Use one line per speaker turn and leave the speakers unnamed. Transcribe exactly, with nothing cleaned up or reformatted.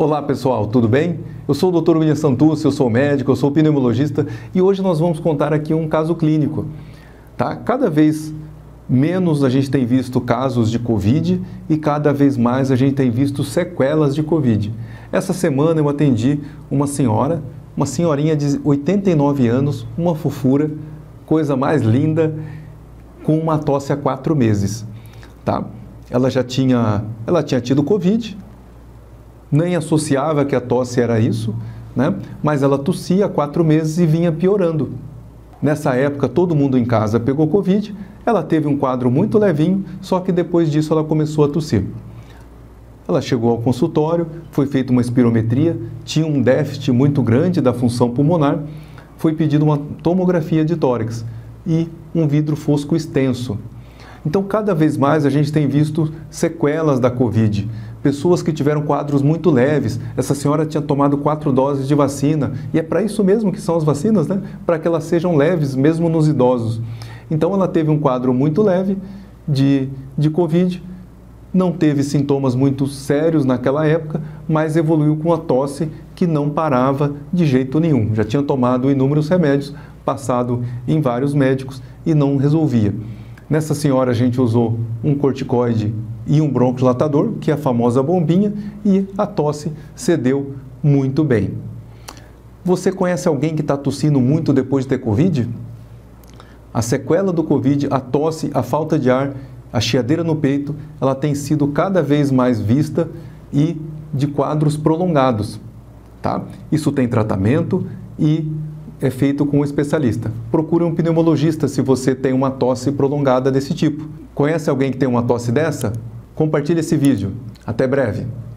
Olá pessoal, tudo bem? Eu sou o doutor William Santucci, eu sou médico, eu sou pneumologista e hoje nós vamos contar aqui um caso clínico. Tá? Cada vez menos a gente tem visto casos de Covid e cada vez mais a gente tem visto sequelas de Covid. Essa semana eu atendi uma senhora, uma senhorinha de oitenta e nove anos, uma fofura, coisa mais linda, com uma tosse há quatro meses. Tá? Ela já tinha, ela tinha tido Covid, nem associava que a tosse era isso, né? Mas ela tossia há quatro meses e vinha piorando. Nessa época, todo mundo em casa pegou Covid, ela teve um quadro muito levinho, só que depois disso ela começou a tossir. Ela chegou ao consultório, foi feita uma espirometria, tinha um déficit muito grande da função pulmonar, foi pedida uma tomografia de tórax e um vidro fosco extenso. Então, cada vez mais a gente tem visto sequelas da Covid. Pessoas que tiveram quadros muito leves. Essa senhora tinha tomado quatro doses de vacina. E é para isso mesmo que são as vacinas, né? Para que elas sejam leves, mesmo nos idosos. Então, ela teve um quadro muito leve de, de Covid. Não teve sintomas muito sérios naquela época, mas evoluiu com a tosse que não parava de jeito nenhum. Já tinha tomado inúmeros remédios, passado em vários médicos e não resolvia. Nessa senhora a gente usou um corticoide e um broncodilatador, que é a famosa bombinha, e a tosse cedeu muito bem. Você conhece alguém que está tossindo muito depois de ter Covid? A sequela do Covid, a tosse, a falta de ar, a chiadeira no peito, ela tem sido cada vez mais vista e de quadros prolongados. Tá? Isso tem tratamento e é feito com um especialista. Procure um pneumologista se você tem uma tosse prolongada desse tipo. Conhece alguém que tem uma tosse dessa? Compartilhe esse vídeo. Até breve!